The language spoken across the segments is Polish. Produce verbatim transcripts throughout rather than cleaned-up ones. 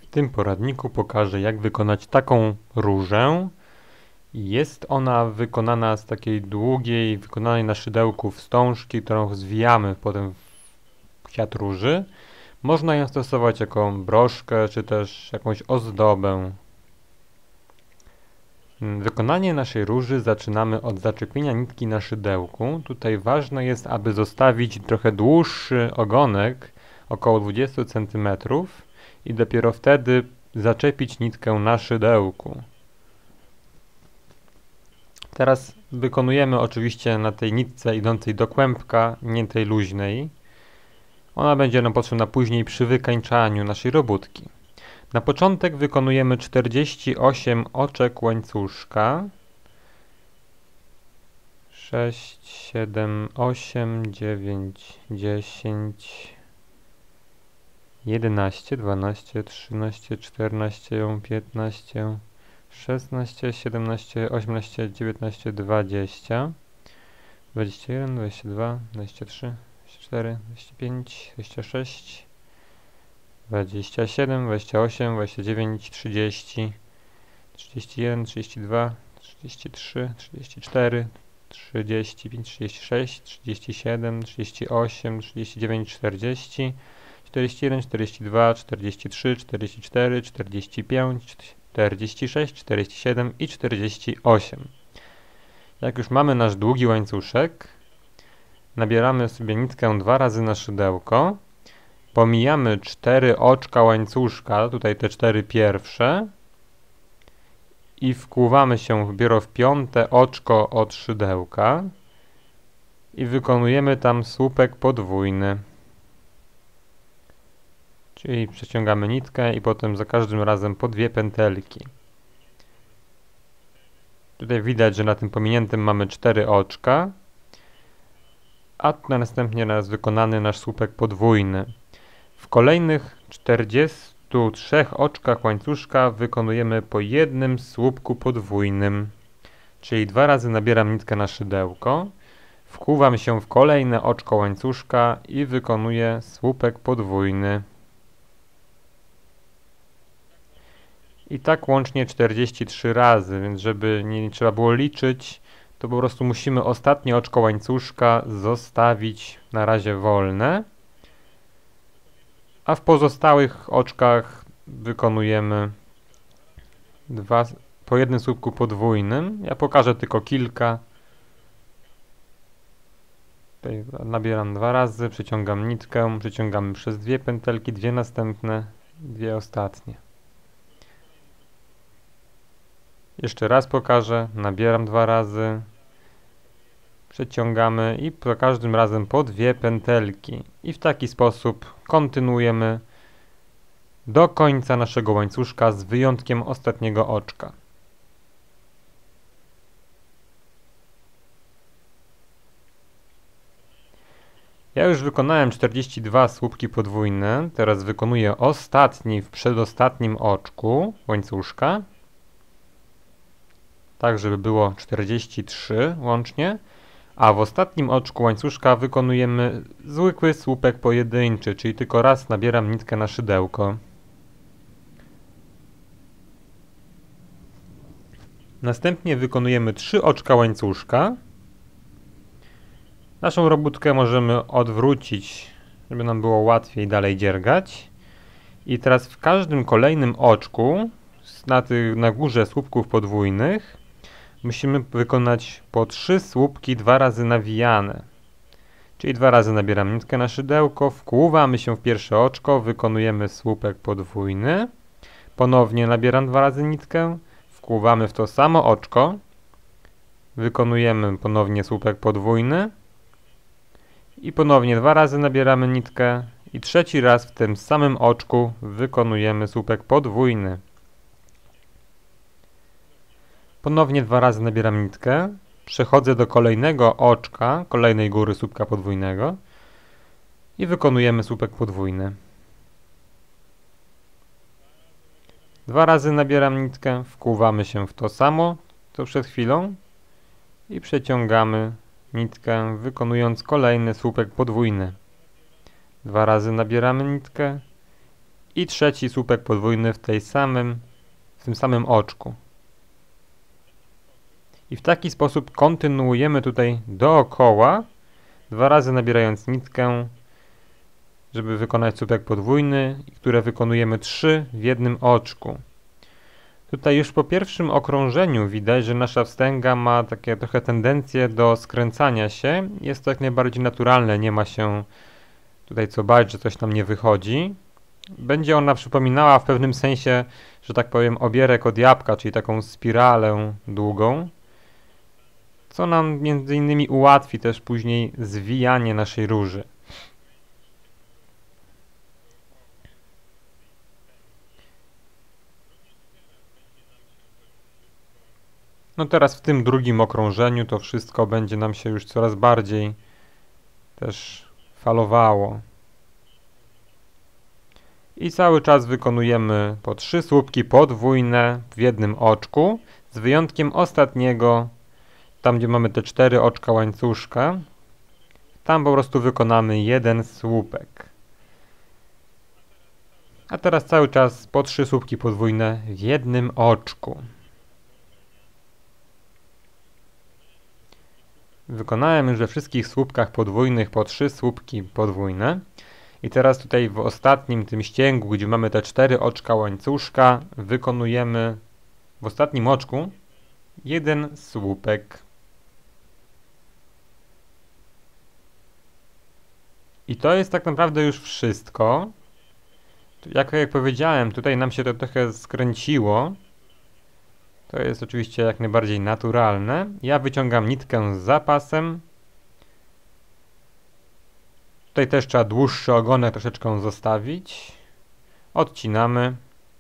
tym poradniku pokażę, jak wykonać taką różę. Jest ona wykonana z takiej długiej, wykonanej na szydełku wstążki, którą zwijamy potem w kwiat róży. Można ją stosować jako broszkę, czy też jakąś ozdobę. Wykonanie naszej róży zaczynamy od zaczepienia nitki na szydełku. Tutaj ważne jest, aby zostawić trochę dłuższy ogonek, około dwadzieścia centymetrów, i dopiero wtedy zaczepić nitkę na szydełku. Teraz wykonujemy oczywiście na tej nitce idącej do kłębka, nie tej luźnej. Ona będzie nam potrzebna później przy wykańczaniu naszej robótki. Na początek wykonujemy czterdzieści osiem oczek łańcuszka. sześć, siedem, osiem, dziewięć, dziesięć, jedenaście, dwanaście, trzynaście, czternaście, piętnaście, szesnaście, siedemnaście, osiemnaście, dziewiętnaście, dwadzieścia, dwadzieścia jeden, dwadzieścia dwa, dwadzieścia trzy, dwadzieścia cztery, dwadzieścia pięć, dwadzieścia sześć, dwadzieścia siedem, dwadzieścia osiem, dwadzieścia dziewięć, trzydzieści, trzydzieści jeden, trzydzieści dwa, trzydzieści trzy, trzydzieści cztery, trzydzieści pięć, trzydzieści sześć, trzydzieści siedem, trzydzieści osiem, trzydzieści dziewięć, czterdzieści, czterdzieści jeden, czterdzieści dwa, czterdzieści trzy, czterdzieści cztery, czterdzieści pięć, czterdzieści sześć, czterdzieści siedem i czterdzieści osiem. Jak już mamy nasz długi łańcuszek, nabieramy sobie nitkę dwa razy na szydełko, pomijamy cztery oczka łańcuszka, tutaj te cztery pierwsze, i wkłuwamy się dopiero w piąte oczko od szydełka i wykonujemy tam słupek podwójny. Czyli przeciągamy nitkę i potem za każdym razem po dwie pętelki. Tutaj widać, że na tym pominiętym mamy cztery oczka, a następnie jest wykonany nasz słupek podwójny. W kolejnych czterdziestu trzech oczkach łańcuszka wykonujemy po jednym słupku podwójnym. Czyli dwa razy nabieram nitkę na szydełko, wkłuwam się w kolejne oczko łańcuszka i wykonuję słupek podwójny. I tak łącznie czterdzieści trzy razy, więc żeby nie trzeba było liczyć, to po prostu musimy ostatnie oczko łańcuszka zostawić na razie wolne, a w pozostałych oczkach wykonujemy dwa, po jednym słupku podwójnym. Ja pokażę tylko kilka. Tutaj nabieram dwa razy, przeciągam nitkę, przeciągamy przez dwie pętelki, dwie następne, dwie ostatnie. Jeszcze raz pokażę, nabieram dwa razy, przeciągamy i za każdym razem po dwie pętelki. I w taki sposób kontynuujemy do końca naszego łańcuszka z wyjątkiem ostatniego oczka. Ja już wykonałem czterdzieści dwa słupki podwójne, teraz wykonuję ostatni w przedostatnim oczku łańcuszka, tak żeby było czterdzieści trzy łącznie, a w ostatnim oczku łańcuszka wykonujemy zwykły słupek pojedynczy, czyli tylko raz nabieram nitkę na szydełko. Następnie wykonujemy trzy oczka łańcuszka. Naszą robótkę możemy odwrócić, żeby nam było łatwiej dalej dziergać. I teraz w każdym kolejnym oczku, na, tych, na górze słupków podwójnych, musimy wykonać po trzy słupki dwa razy nawijane. Czyli dwa razy nabieram nitkę na szydełko, wkłuwamy się w pierwsze oczko, wykonujemy słupek podwójny. Ponownie nabieram dwa razy nitkę, wkłuwamy w to samo oczko, wykonujemy ponownie słupek podwójny. I ponownie dwa razy nabieramy nitkę i trzeci raz w tym samym oczku wykonujemy słupek podwójny. Ponownie dwa razy nabieram nitkę, przechodzę do kolejnego oczka, kolejnej góry słupka podwójnego i wykonujemy słupek podwójny. Dwa razy nabieram nitkę, wkłuwamy się w to samo, co przed chwilą i przeciągamy nitkę, wykonując kolejny słupek podwójny. Dwa razy nabieramy nitkę i trzeci słupek podwójny w, tej samym, w tym samym oczku. I w taki sposób kontynuujemy tutaj dookoła, dwa razy nabierając nitkę, żeby wykonać słupek podwójny, które wykonujemy trzy w jednym oczku. Tutaj już po pierwszym okrążeniu widać, że nasza wstęga ma takie trochę tendencję do skręcania się. Jest to jak najbardziej naturalne, nie ma się tutaj co bać, że coś nam nie wychodzi. Będzie ona przypominała w pewnym sensie, że tak powiem, obierek od jabłka, czyli taką spiralę długą, co nam między innymi ułatwi też później zwijanie naszej róży. No teraz w tym drugim okrążeniu to wszystko będzie nam się już coraz bardziej też falowało. I cały czas wykonujemy po trzy słupki podwójne w jednym oczku, z wyjątkiem ostatniego, tam gdzie mamy te cztery oczka łańcuszka, tam po prostu wykonamy jeden słupek. A teraz cały czas po trzy słupki podwójne w jednym oczku. Wykonałem już we wszystkich słupkach podwójnych po trzy słupki podwójne. I teraz tutaj w ostatnim tym ścięgu, gdzie mamy te cztery oczka łańcuszka, wykonujemy w ostatnim oczku jeden słupek. I to jest tak naprawdę już wszystko. Jak, jak powiedziałem, tutaj nam się to trochę skręciło. To jest oczywiście jak najbardziej naturalne. Ja wyciągam nitkę z zapasem. Tutaj też trzeba dłuższy ogonek troszeczkę zostawić. Odcinamy.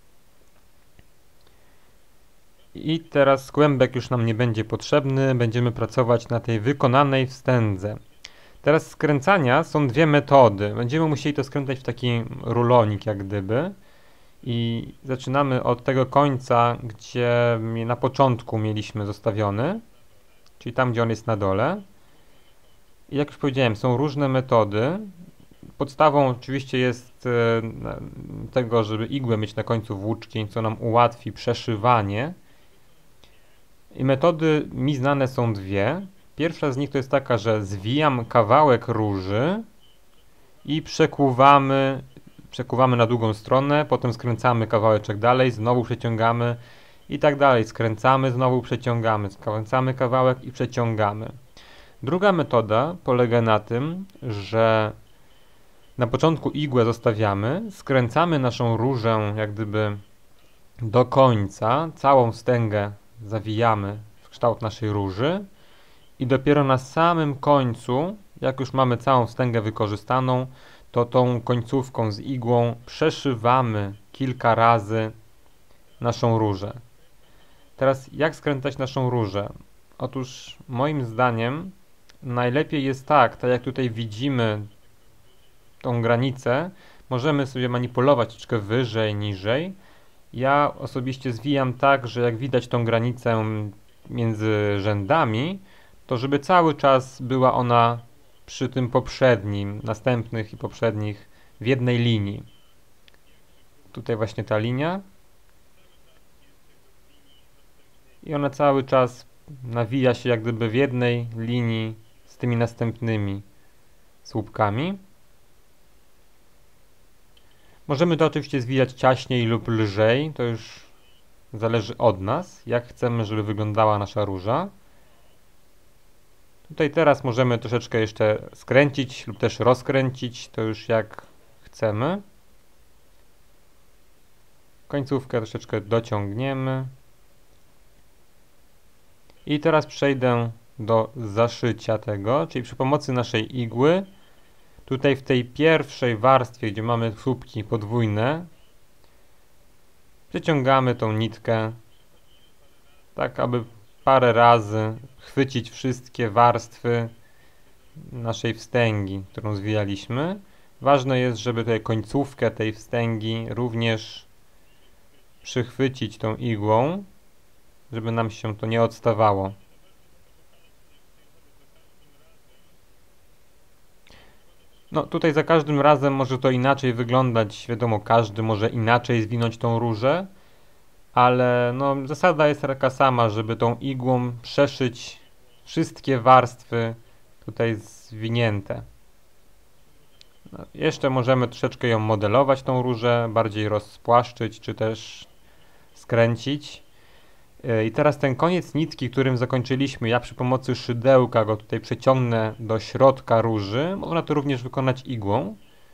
I teraz kłębek już nam nie będzie potrzebny. Będziemy pracować na tej wykonanej wstędze. Teraz skręcania są dwie metody. Będziemy musieli to skręcać w taki rulonik jak gdyby. I zaczynamy od tego końca, gdzie na początku mieliśmy zostawiony. Czyli tam, gdzie on jest na dole. I jak już powiedziałem, są różne metody. Podstawą oczywiście jest e, tego, żeby igłę mieć na końcu włóczki, co nam ułatwi przeszywanie. I metody mi znane są dwie. Pierwsza z nich to jest taka, że zwijam kawałek róży i przekuwamy, przekuwamy na drugą stronę, potem skręcamy kawałeczek dalej, znowu przeciągamy i tak dalej. Skręcamy, znowu przeciągamy, skręcamy kawałek i przeciągamy. Druga metoda polega na tym, że na początku igłę zostawiamy, skręcamy naszą różę jak gdyby do końca, całą wstęgę zawijamy w kształt naszej róży i dopiero na samym końcu, jak już mamy całą wstęgę wykorzystaną, to tą końcówką z igłą przeszywamy kilka razy naszą różę. Teraz jak skręcać naszą różę? Otóż moim zdaniem najlepiej jest tak, tak jak tutaj widzimy tą granicę, możemy sobie manipulować troszeczkę wyżej, niżej. Ja osobiście zwijam tak, że jak widać tą granicę między rzędami, to żeby cały czas była ona przy tym poprzednim, następnych i poprzednich w jednej linii. Tutaj właśnie ta linia. I ona cały czas nawija się jak gdyby w jednej linii z tymi następnymi słupkami. Możemy to oczywiście zwijać ciaśniej lub lżej, to już zależy od nas, jak chcemy, żeby wyglądała nasza róża. Tutaj teraz możemy troszeczkę jeszcze skręcić lub też rozkręcić, to już jak chcemy. Końcówkę troszeczkę dociągniemy. I teraz przejdę do zaszycia tego, czyli przy pomocy naszej igły, tutaj w tej pierwszej warstwie, gdzie mamy słupki podwójne, przeciągamy tą nitkę, tak aby parę razy chwycić wszystkie warstwy naszej wstęgi, którą zwijaliśmy. Ważne jest, żeby tutaj końcówkę tej wstęgi również przychwycić tą igłą, żeby nam się to nie odstawało. No tutaj za każdym razem może to inaczej wyglądać, wiadomo, każdy może inaczej zwinąć tą różę, ale no zasada jest taka sama, żeby tą igłą przeszyć wszystkie warstwy tutaj zwinięte. No, jeszcze możemy troszeczkę ją modelować, tą różę, bardziej rozpłaszczyć, czy też skręcić. Yy, I teraz ten koniec nitki, którym zakończyliśmy, ja przy pomocy szydełka go tutaj przeciągnę do środka róży. Można to również wykonać igłą.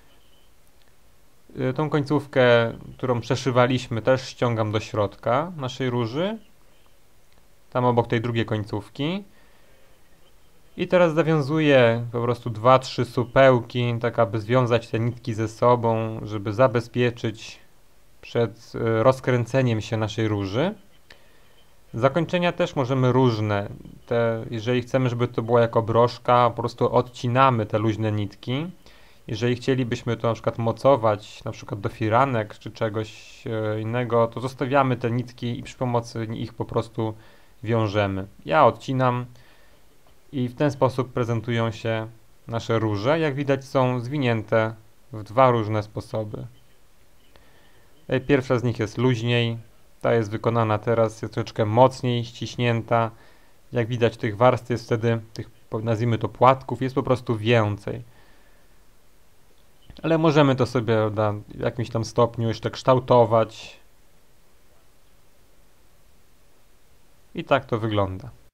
Yy, Tą końcówkę, którą przeszywaliśmy, też ściągam do środka naszej róży. Tam obok tej drugiej końcówki. I teraz zawiązuję po prostu dwa, trzy supełki, tak aby związać te nitki ze sobą, żeby zabezpieczyć przed y, rozkręceniem się naszej róży. Zakończenia też możemy różne. Te, jeżeli chcemy, żeby to była jako broszka, po prostu odcinamy te luźne nitki. Jeżeli chcielibyśmy to na przykład mocować, na przykład do firanek czy czegoś y, innego, to zostawiamy te nitki i przy pomocy ich po prostu wiążemy. Ja odcinam. I w ten sposób prezentują się nasze róże. Jak widać, są zwinięte w dwa różne sposoby. Pierwsza z nich jest luźniej, ta jest wykonana teraz, jest troszeczkę mocniej ściśnięta. Jak widać, tych warstw jest wtedy, tych nazwijmy to płatków, jest po prostu więcej. Ale możemy to sobie w jakimś tam stopniu jeszcze kształtować. I tak to wygląda.